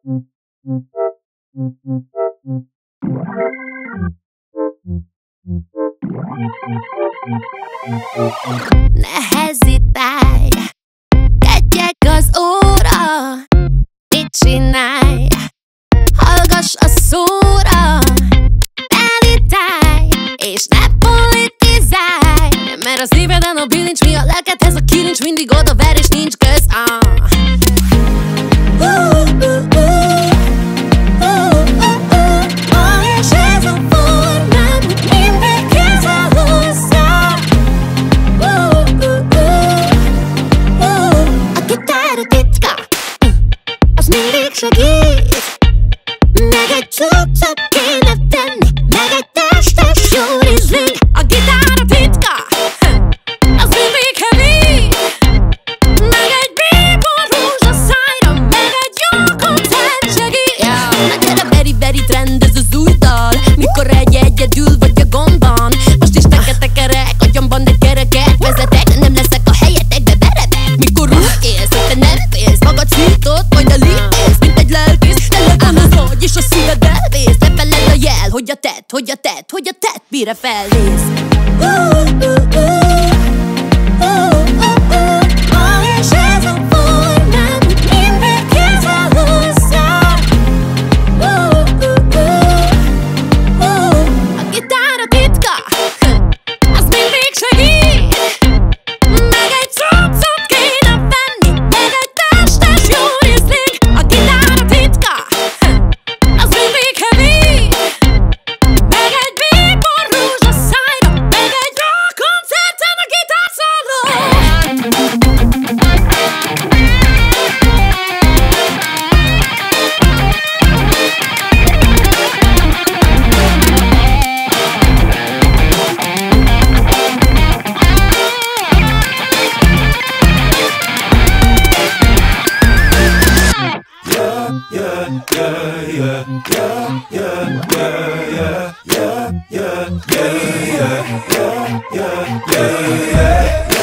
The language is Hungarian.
Ne hezitálj, kedjek az óra, mit csinálj? Hallgass a szóra, elitálj, és ne politizálj, mert a szíveden a bilincs, mi a lelkedhez a kilincs, mindig oda ver és nincs köz. És ez a formám, mindig kézzel hozzá. A gitár a titka, az mindig segít. Meg egy cuccot kéne tenni, meg egy testes jó rizling. A gitár a titka, az mindig heavy. Meg egy bíbor rózsaszájra, meg egy jó koncert segít. Na gyere, very trend ez az új dal, mikor egyedül vagy a gondban. Most is tekerek, agyamban egy kereket vezetek, nem leszek a helyetekbe verebek. Mikor úgy élsz, hogy te nem félsz, magad szított, majd a lépész, mint egy lelkész. Tele van az agy és a szíved elvész. Ne feledd a jel, hogy a tett, mire felvész. És ez a formám, mindig kézzel hozzá. A gitár a titka, az mindig segít. Meg egy cuccot kéne venni, meg egy testes jó rizling. A gitár a titka, az mindig heavy. Meg egy bíbor rózsaszájra, meg egy rock koncerten a gitár szóló. Yeah.